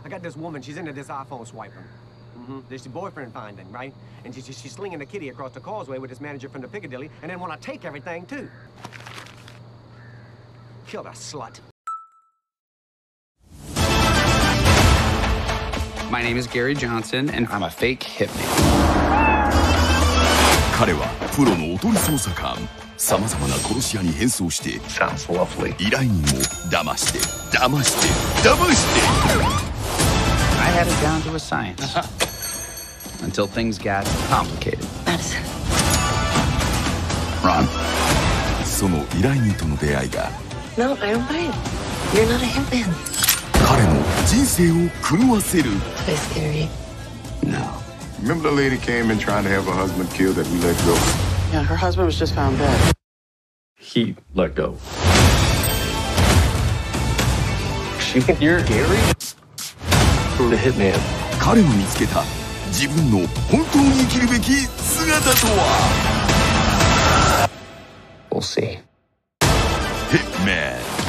got this woman, she's into this iPhone swiping. This boyfriend finding, right? And she's slinging a kitty across the causeway with this manager from the Piccadilly, and then want to take everything, too. Kill the slut. My name is Gary Johnson, and I'm a fake hitman. 彼はプロのおとり捜査官。さまざまな殺し屋に変装して、依頼人を騙して、騙して、騙して。 I had it down to a science until things got complicated. Madison. Ron. その依頼人との出会いが。 No, I don't buy it. You're not a hitman. 彼の人生を狂わせる。 Please, Gary. No. Remember the lady came in trying to have her husband killed that we let go? Yeah, her husband was just found dead. He let go. You think you're Gary? The hitman. 彼の見つけた自分の本当に生きるべき姿とは We'll see. Hitman